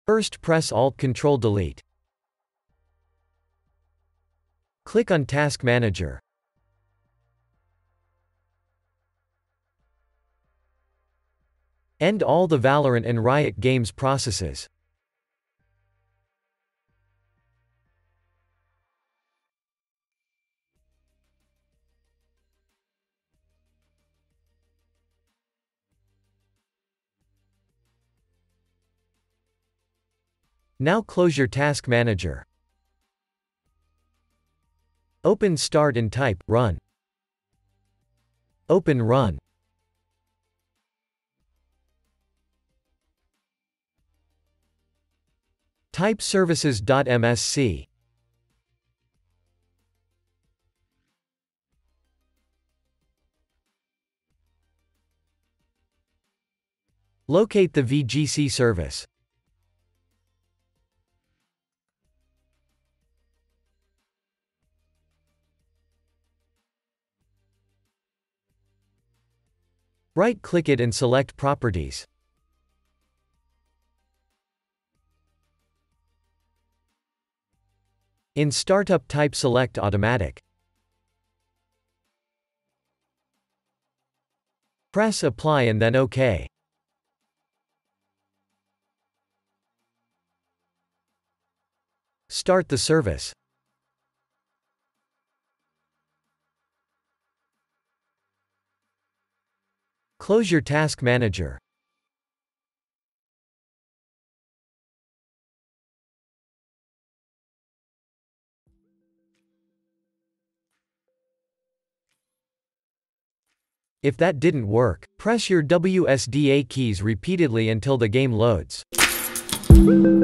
First press Alt-Control-Delete. Click on Task Manager. End all the Valorant and Riot Games processes. Now close your Task Manager. Open Start and type Run. Open Run. Type services.msc. Locate the VGC service. Right-click it and select Properties. In Startup type select Automatic. Press Apply and then OK. Start the service. Close your Task Manager. If that didn't work, press your WSDA keys repeatedly until the game loads.